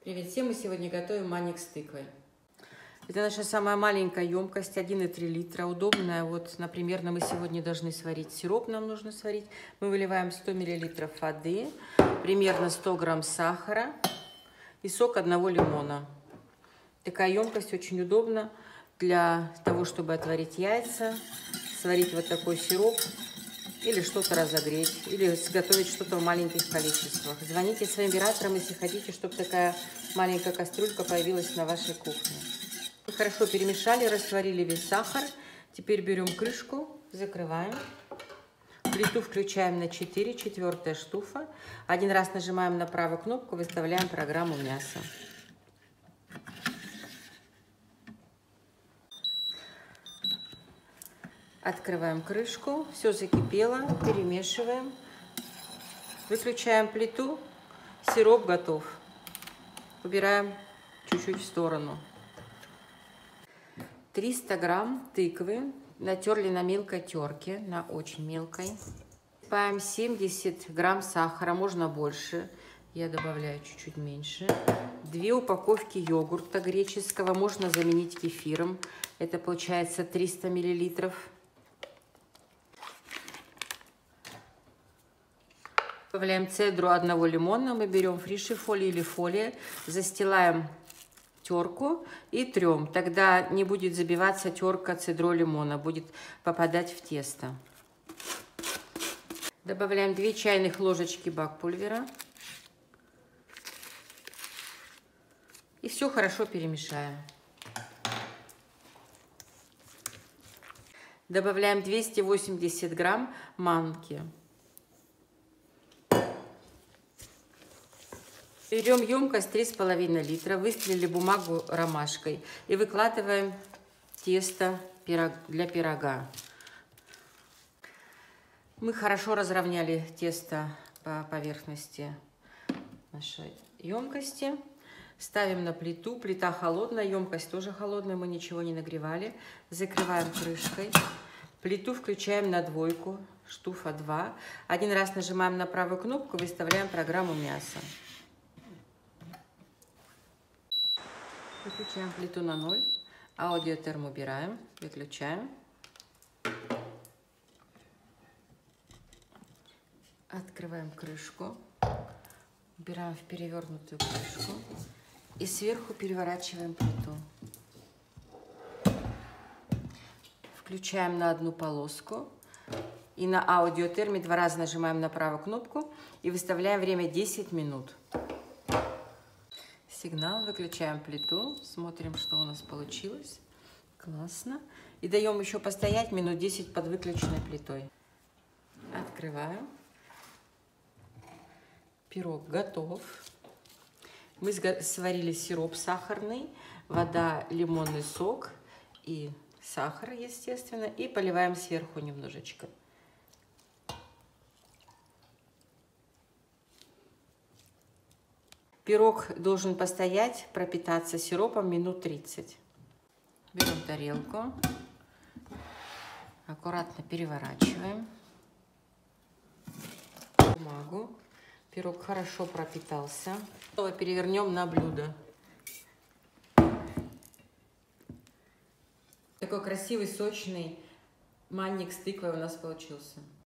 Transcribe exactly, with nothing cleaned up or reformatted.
Привет всем! Мы сегодня готовим манник с тыквой. Это наша самая маленькая емкость, один и три литра, удобная. Вот, например, мы сегодня должны сварить сироп, нам нужно сварить. Мы выливаем сто миллилитров воды, примерно сто грамм сахара и сок одного лимона. Такая емкость очень удобна для того, чтобы отварить яйца, сварить вот такой сироп, или что-то разогреть, или сготовить что-то в маленьких количествах. Звоните своим операторам, если хотите, чтобы такая маленькая кастрюлька появилась на вашей кухне. Мы хорошо перемешали, растворили весь сахар. Теперь берем крышку, закрываем. Плиту включаем на четыре, четвертая штуфа. Один раз нажимаем на правую кнопку, выставляем программу мяса. Открываем крышку, все закипело, перемешиваем, выключаем плиту, сироп готов. Убираем чуть-чуть в сторону. триста грамм тыквы натерли на мелкой терке, на очень мелкой. Добавим семьдесят грамм сахара, можно больше, я добавляю чуть-чуть меньше. Две упаковки йогурта греческого, можно заменить кефиром, это получается триста миллилитров. Добавляем цедру одного лимона, мы берем фриши-фолию или фолия, застилаем терку и трем. Тогда не будет забиваться терка цедрой лимона, будет попадать в тесто. Добавляем две чайных ложечки бак-пульвера. И все хорошо перемешаем. Добавляем двести восемьдесят грамм манки. Берем емкость три с половиной литра, выстелили бумагу ромашкой и выкладываем тесто для пирога. Мы хорошо разровняли тесто по поверхности нашей емкости. Ставим на плиту. Плита холодная, емкость тоже холодная, мы ничего не нагревали. Закрываем крышкой. Плиту включаем на двойку, штуфа два. Один раз нажимаем на правую кнопку, выставляем программу мяса. Выключаем плиту на ноль, аудиотерм убираем, выключаем. Открываем крышку, убираем в перевернутую крышку и сверху переворачиваем плиту. Включаем на одну полоску и на аудиотерме два раза нажимаем на правую кнопку и выставляем время десять минут. Сигнал, выключаем плиту, смотрим, что у нас получилось. Классно. И даем еще постоять минут десять под выключенной плитой. Открываем. Пирог готов. Мы сварили сироп сахарный, вода, лимонный сок и сахар, естественно. И поливаем сверху немножечко. Пирог должен постоять, пропитаться сиропом минут тридцать. Берем тарелку, аккуратно переворачиваем бумагу. Пирог хорошо пропитался. Снова перевернем на блюдо. Такой красивый, сочный манник с тыквой у нас получился.